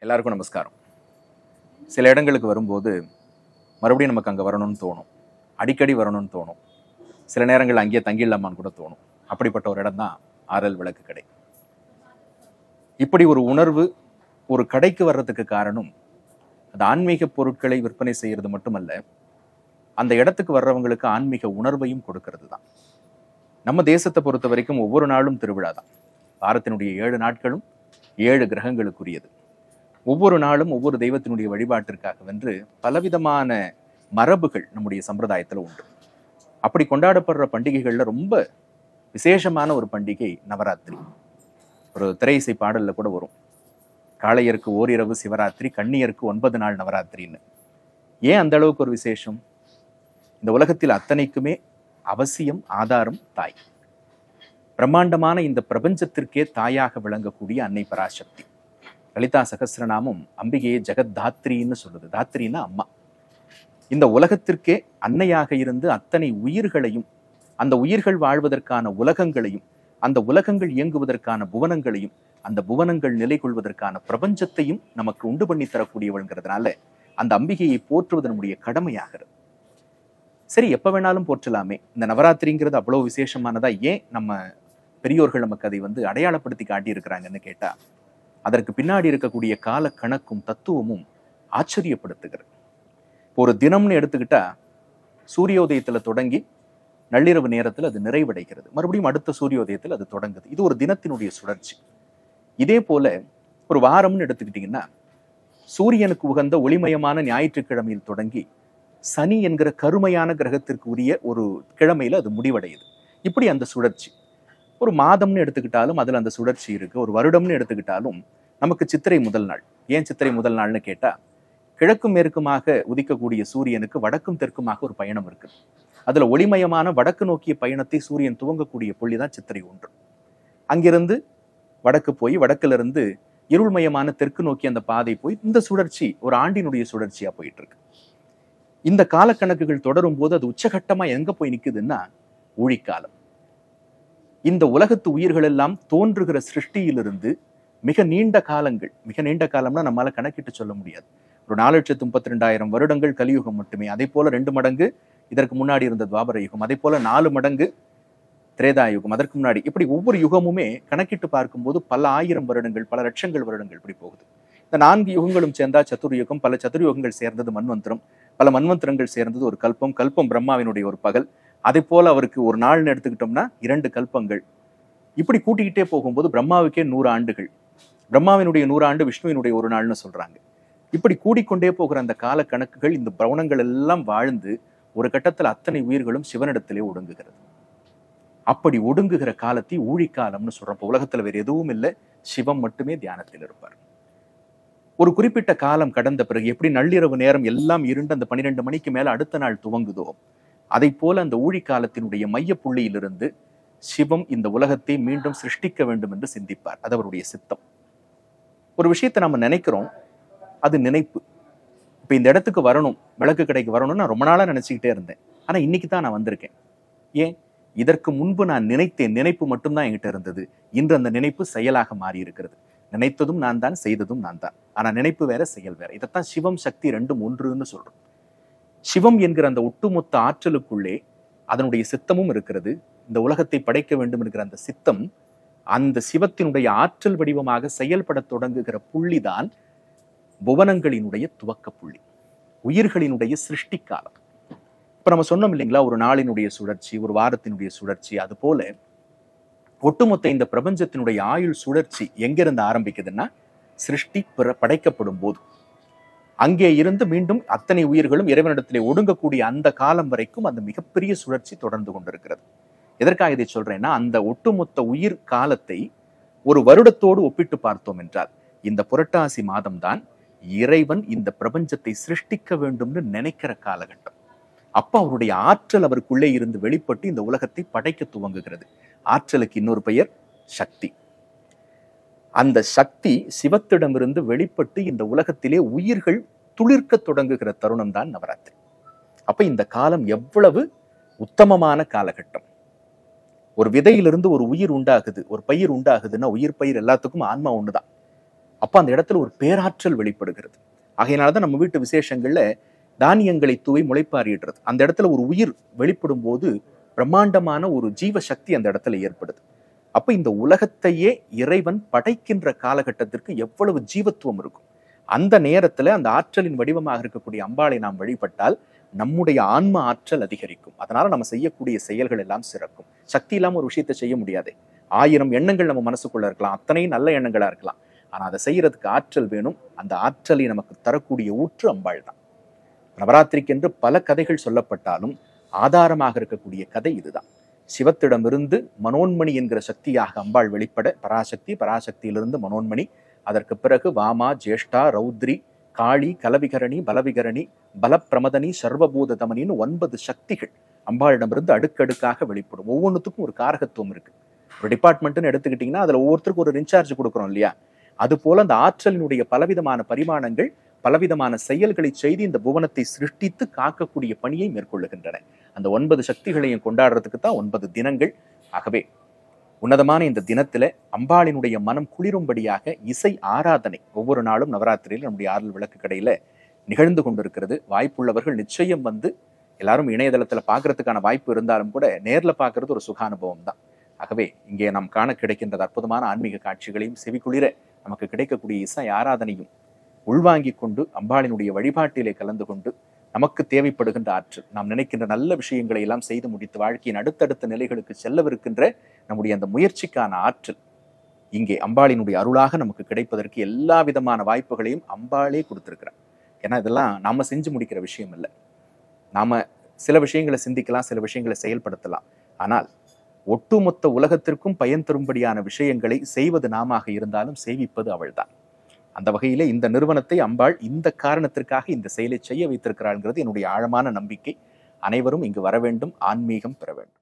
எல்லாருக்கும் நமஸ்காரம். சில இடங்களுக்கு வரும்போது மறுபடியும் நமக்கு அங்கே வரணும்னு தோணும், அடிக்கடி வரணும்னு தோணும். சில நேரங்கள் அங்கேயே தங்கிடலாமான்னு கூட தோணும். அப்படிப்பட்ட ஒரு இடம் தான் RL விளக்கு கடை. இப்படி ஒரு உணர்வு ஒரு கடைக்கு வர்றதுக்கு காரணம் அது ஆன்மீக பொருட்களை விற்பனை செய்யறது மட்டுமல்ல, அந்த இடத்துக்கு வர்றவங்களுக்கு ஆன்மீக உணர்வையும் கொடுக்கறது தான். நம்ம தேசத்தை பொறுத்த வரைக்கும் ஒவ்வொரு நாளும் திருவிழா தான். வாரத்தினுடைய 7 நாட்களும் 7 கிரகங்களுக்குரியது. ஒவ்வொரு நாளும் ஒவ்வொரு தெய்வத்தினுடைய வழிபாட்டிற்காக வென்று பலவிதமான மரபுகள் நம்முடைய சம்பிரதாயத்தில் உண்டு. அப்படி கொண்டாடப்படுற பண்டிகைகள்ல ரொம்ப விசேஷமான ஒரு பண்டிகை நவராத்திரி. ஒரு திரை இசை பாடல்ல கூட வரும், காளையருக்கு ஓரிரவு சிவராத்திரி, கன்னியருக்கு 9 நாள் நவராத்திரின்னு. ஏன் அந்த அளவுக்கு ஒரு விசேஷம்? இந்த உலகத்தில் அத்தனைக்குமே அவசியம் ஆதாரம் தாய். பிரம்மாண்டமான இந்த பிரபஞ்சத்திற்கே தாயாக விளங்கக்கூடிய அன்னை பராசக்தி. லலிதா சகஸ்ரநாமம் அம்பிகையை ஜெகத்தாத்ரின்னு சொல்லுது. தாத்ரின்னா அம்மா. இந்த உலகத்திற்கே அன்னையாக இருந்து அத்தனை உயிர்களையும், அந்த உயிர்கள் வாழ்வதற்கான உலகங்களையும், அந்த உலகங்கள் இயங்குவதற்கான புவனங்களையும், அந்த புவனங்கள் நிலை கொள்வதற்கான பிரபஞ்சத்தையும் நமக்கு உண்டு பண்ணி தரக்கூடியவள்ங்கிறதுனால அந்த அம்பிகையை போற்றுவது நம்முடைய கடமையாகிறது. சரி, எப்ப வேணாலும் போற்றலாமே. இந்த நவராத்திரிங்கிறது அவ்வளவு விசேஷமானதா? ஏன் நம்ம பெரியோர்கள் நமக்கு அதை அடையாளப்படுத்தி காட்டியிருக்கிறாங்கன்னு கேட்டா, அதற்கு பின்னாடி இருக்கக்கூடிய கால கணக்கும் தத்துவமும் ஆச்சரியப்படுத்துகிறது. ஒரு தினம்னு எடுத்துக்கிட்டா சூரியோதயத்துல தொடங்கி நள்ளிரவு நேரத்தில் அது நிறைவடைகிறது, மறுபடியும் அடுத்த சூரியோதயத்தில் அது தொடங்குது. இது ஒரு தினத்தினுடைய சுழற்சி. இதே போல ஒரு வாரம்னு எடுத்துக்கிட்டீங்கன்னா, சூரியனுக்கு உகந்த ஒளிமயமான ஞாயிற்றுக்கிழமையில் தொடங்கி சனி என்கிற கருமையான கிரகத்திற்கு உரிய ஒரு கிழமையில அது முடிவடையுது. இப்படி அந்த சுழற்சி. ஒரு மாதம்னு எடுத்துக்கிட்டாலும் அதுல அந்த சுழற்சி இருக்கு. ஒரு வருடம்னு எடுத்துக்கிட்டாலும் நமக்கு சித்திரை முதல் நாள். ஏன் சித்திரை முதல் நாள்னு கேட்டா, கிழக்கும் மேற்குமாக உதிக்கக்கூடிய சூரியனுக்கு வடக்கும் தெற்குமாக ஒரு பயணம் இருக்கு. அதுல ஒளிமயமான வடக்கு நோக்கிய பயணத்தை சூரியன் துவங்கக்கூடிய புள்ளிதான் சித்திரை 1. அங்கிருந்து வடக்கு போய் வடக்குல இருந்து இருள்மயமான தெற்கு நோக்கி அந்த பாதை போய் இந்த சுழற்சி ஒரு ஆண்டினுடைய சுழற்சியா போயிட்டு இருக்கு. இந்த காலக்கணக்குகள் தொடரும் போது அது உச்சகட்டமா எங்க போய் நிக்குதுன்னா ஊழிக்காலம். இந்த உலகத்து உயிர்கள் எல்லாம் தோன்றுகிற சிருஷ்டியிலிருந்து மிக நீண்ட காலங்கள், மிக நீண்ட காலம்னா நம்மளால கணக்கிட்டு சொல்ல முடியாது. ஒரு 4,32,000 வருடங்கள் கலியுகம் மட்டுமே. அதே போல 2 மடங்கு இதற்கு முன்னாடி இருந்த துவாபர யுகம், அதே போல 4 மடங்கு திரேதா யுகம், அதற்கு முன்னாடி. இப்படி ஒவ்வொரு யுகமுமே கணக்கிட்டு பார்க்கும்போது பல ஆயிரம் வருடங்கள், பல லட்சங்கள் வருடங்கள் இப்படி போகுது. இந்த 4 யுகங்களும் சேர்ந்தா சதுர்யுகம், பல சதுர்யுகங்கள் சேர்ந்தது மன்வந்திரம், பல மன்வந்திரங்கள் சேர்ந்தது ஒரு கல்பம். கல்பம் பிரம்மாவினுடைய ஒரு பகல். அதே போல அவருக்கு ஒரு நாள்னு எடுத்துக்கிட்டோம்னா 2 கல்பங்கள். இப்படி கூட்டிக்கிட்டே போகும்போது பிரம்மாவுக்கே 100 ஆண்டுகள், பிரம்மாவினுடைய 100 ஆண்டு விஷ்ணுவினுடைய ஒரு நாள்னு சொல்றாங்க. இப்படி கூடிக்கொண்டே போகிற அந்த கால கணக்குகள், இந்த பவனங்கள் எல்லாம் வாழ்ந்து ஒரு கட்டத்தில் அத்தனை உயிர்களும் சிவனிடத்திலே ஒடுங்குகிறது. அப்படி ஒடுங்குகிற காலத்தை ஊழிக்காலம்னு சொல்றோம். உலகத்துல வேற எதுவும் இல்லை, சிவம் மட்டுமே தியானத்தில் இருப்பார். ஒரு குறிப்பிட்ட காலம் கடந்த பிறகு எப்படி நள்ளிரவு நேரம் எல்லாம் இருண்டு அந்த 12 மணிக்கு மேல அடுத்த நாள் துவங்குதோ, அதை போல அந்த ஊழிக்காலத்தினுடைய மைய புள்ளியிலிருந்து சிவம் இந்த உலகத்தை மீண்டும் சிருஷ்டிக்க வேண்டும் என்று சிந்திப்பார். அது அவருடைய சித்தம். ஒரு விஷயத்தை நம்ம நினைக்கிறோம், அது நினைப்பு. இப்ப இந்த இடத்துக்கு வரணும், விளக்கு கடைக்கு வரணும்னு நான் ரொம்ப நாளா நினைச்சுக்கிட்டே இருந்தேன். ஆனா இன்னைக்கு தான் நான் வந்திருக்கேன். ஏன்? இதற்கு முன்பு நான் நினைத்தேன், நினைப்பு மட்டும்தான் என்கிட்ட இருந்தது. இன்று அந்த நினைப்பு செயலாக மாறி இருக்கிறது. நினைத்ததும் நான் தான், செய்ததும் நான் தான். ஆனா நினைப்பு வேற, செயல் வேற. இதைத்தான் சிவம் சக்தி 2 ஒன்றுன்னு சொல்றோம். சிவம் என்கிற அந்த ஒட்டுமொத்த ஆற்றலுக்குள்ளே அதனுடைய சித்தமும் இருக்கிறது. இந்த உலகத்தை படைக்க வேண்டும் என்கிற அந்த சித்தம் அந்த சிவத்தினுடைய ஆற்றல் வடிவமாக செயல்பட தொடங்குகிற புள்ளிதான் புவனங்களினுடைய துவக்க புள்ளி, உயிர்களினுடைய சிருஷ்டி காலம். இப்ப நம்ம சொன்னோம் இல்லைங்களா, ஒரு நாளினுடைய சுழற்சி, ஒரு வாரத்தினுடைய சுழற்சி. அது போல ஒட்டுமொத்த இந்த பிரபஞ்சத்தினுடைய ஆயுள் சுழற்சி எங்கிருந்து ஆரம்பிக்குதுன்னா, சிருஷ்டி படைக்கப்படும் போது அங்கே இருந்து மீண்டும் அத்தனை உயிர்களும் இறைவனிடத்திலே ஒடுங்கக்கூடிய அந்த காலம் வரைக்கும் அந்த மிகப்பெரிய சுழற்சி தொடர்ந்து கொண்டிருக்கிறது. எதற்காக இதை சொல்றேன்னா, அந்த ஒட்டுமொத்த உயிர் காலத்தை ஒரு வருடத்தோடு ஒப்பிட்டு பார்த்தோம் என்றால், இந்த புரட்டாசி மாதம்தான் இறைவன் இந்த பிரபஞ்சத்தை சிருஷ்டிக்க வேண்டும்னு நினைக்கிற காலகட்டம். அப்ப அவருடைய ஆற்றல் அவருக்குள்ளே இருந்து வெளிப்பட்டு இந்த உலகத்தை படைக்க துவங்குகிறது. ஆற்றலுக்கு இன்னொரு பெயர் சக்தி. அந்த சக்தி சிவத்திடமிருந்து வெளிப்பட்டு இந்த உலகத்திலே உயிர்கள் துளிர்க்க தொடங்குகிற தருணம் தான் நவராத்திரி. அப்ப இந்த காலம் எவ்வளவு உத்தமமான காலகட்டம். ஒரு விதையிலிருந்து ஒரு உயிர் உண்டாகுது, ஒரு பயிர் உண்டாகுதுன்னா, உயிர் பயிர் எல்லாத்துக்கும் ஆன்மா ஒண்ணுதான். அப்ப அந்த இடத்துல ஒரு பேராற்றல் வெளிப்படுகிறது. ஆகையினாலதான் நம்ம வீட்டு விசேஷங்கள்ல தானியங்களை தூவி முளைப்பாரிடுறது. அந்த இடத்துல ஒரு உயிர் வெளிப்படும் போது பிரம்மாண்டமான ஒரு ஜீவ சக்தி அந்த இடத்துல ஏற்படுது. அப்ப இந்த உலகத்தையே இறைவன் படைக்கின்ற காலகட்டத்திற்கு எவ்வளவு ஜீவத்துவம் இருக்கும். அந்த நேரத்துல அந்த ஆற்றலின் வடிவமாக இருக்கக்கூடிய அம்பாளை நாம் வழிபட்டால் நம்முடைய ஆன்ம ஆற்றல் அதிகரிக்கும். அதனால நம்ம செய்யக்கூடிய செயல்கள் எல்லாம் சிறக்கும். சக்தி இல்லாம ஒரு விஷயத்தை செய்ய முடியாது. 1000 எண்ணங்கள் நம்ம மனசுக்குள்ள இருக்கலாம், அத்தனையும் நல்ல எண்ணங்களா இருக்கலாம். ஆனா அதை செய்யறதுக்கு ஆற்றல் வேணும். அந்த ஆற்றலை நமக்கு தரக்கூடிய ஊற்று அம்பாள் தான். நவராத்திரிக்கு என்று பல கதைகள் சொல்லப்பட்டாலும் ஆதாரமாக இருக்கக்கூடிய கதை இதுதான். சிவத்திடமிருந்து மனோன்மணி என்கிற சக்தியாக அம்பாள் வெளிப்பட, பராசக்தி, பராசக்தியிலிருந்து மனோன்மணி, அதற்கு பிறகு வாமா, ஜேஷ்டா, ரௌத்ரி, காளி, கலவிகரணி, பலவிகரணி, பலப்பிரமதனி, சர்வபூத தமனின்னு 9 சக்திகள் அம்பாளிடமிருந்து அடுக்கடுக்காக வெளிப்படும். ஒவ்வொன்றுத்துக்கும் ஒரு காரகத்துவம் இருக்கு. ஒரு டிபார்ட்மெண்ட்னு எடுத்துக்கிட்டீங்கன்னா அதுல ஒவ்வொருத்தருக்கும் ஒரு இன்சார்ஜ் கொடுக்குறோம் இல்லையா? அது போல அந்த ஆற்றலினுடைய பலவிதமான பரிமாணங்கள், பலவிதமான செயல்களை செய்து இந்த புவனத்தை சிருஷ்டித்து காக்கக்கூடிய பணியை மேற்கொள்ளுகின்றன. அந்த 9 சக்திகளையும் கொண்டாடுறதுக்கு தான் 9 தினங்கள். ஆகவே உன்னதமான இந்த தினத்துல அம்பாளினுடைய மனம் குளிரும்படியாக இசை ஆராதனை ஒவ்வொரு நாளும் நவராத்திரியில் நம்முடைய ஆரல் விளக்கு கடையில நிகழ்ந்து கொண்டிருக்கிறது. வாய்ப்புள்ளவர்கள் நிச்சயம் வந்து எல்லாரும் இணையதளத்துல பாக்குறதுக்கான வாய்ப்பு இருந்தாலும் கூட நேர்ல பாக்குறது ஒரு சுகானுபவம் தான். ஆகவே இங்கே நாம் காண கிடைக்கின்ற அற்புதமான ஆன்மீக காட்சிகளையும் செவிக்குளிர நமக்கு கிடைக்கக்கூடிய இசை ஆராதனையும் உள்வாங்கிக் கொண்டு அம்பாளினுடைய வழிபாட்டிலே கலந்து கொண்டு நமக்கு தேவைப்படுகின்ற ஆற்றல், நாம் நினைக்கின்ற நல்ல விஷயங்களை எல்லாம் செய்து முடித்து வாழ்க்கையின் அடுத்தடுத்த நிலைகளுக்கு செல்லவிருக்கின்ற நம்முடைய அந்த முயற்சிக்கான ஆற்றல் இங்கே அம்பாளினுடைய அருளாக நமக்கு கிடைப்பதற்கு எல்லா விதமான வாய்ப்புகளையும் அம்பாளே கொடுத்திருக்கிறார். ஏன்னா இதெல்லாம் நாம செஞ்சு முடிக்கிற விஷயம் இல்லை. நாம சில விஷயங்களை சிந்திக்கலாம், சில விஷயங்களை செயல்படுத்தலாம். ஆனால் ஒட்டுமொத்த உலகத்திற்கும் பயன் தரும்படியான விஷயங்களை செய்வது நாமாக இருந்தாலும் செய்விப்பது அவள்தான். அந்த வகையிலே இந்த நிறுவனத்தை அம்பாள் இந்த காரணத்திற்காக இந்த செயலை செய்ய வைத்திருக்கிறாள்ங்கிறது என்னுடைய ஆழமான நம்பிக்கை. அனைவரும் இங்கு வர வேண்டும், ஆன்மீகம் பெற வேண்டும்.